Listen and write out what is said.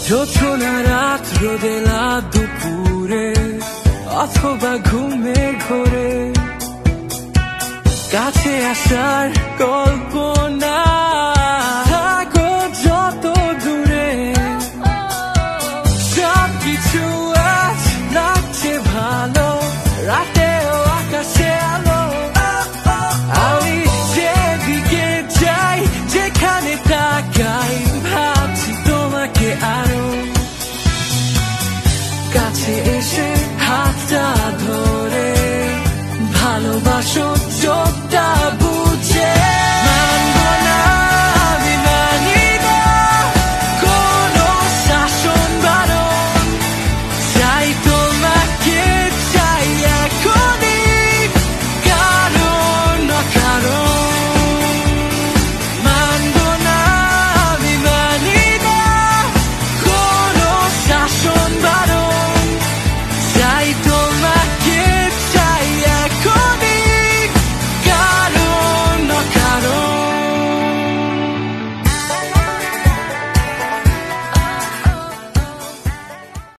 জোছনা রাত রোদেলা দুপুরে অথবা ঘুমের ঘোরে কাছে আসার কল্পনা থাকো যত দূরে সবকিছু আজ লাগছে ভালো রাতেও আকাশে আলো আমি যেদিকে যাই যেখানে তাকাই ভাবছি তোমাকে আরো কাছে এসে হাতটা ধরে ভালোবাসো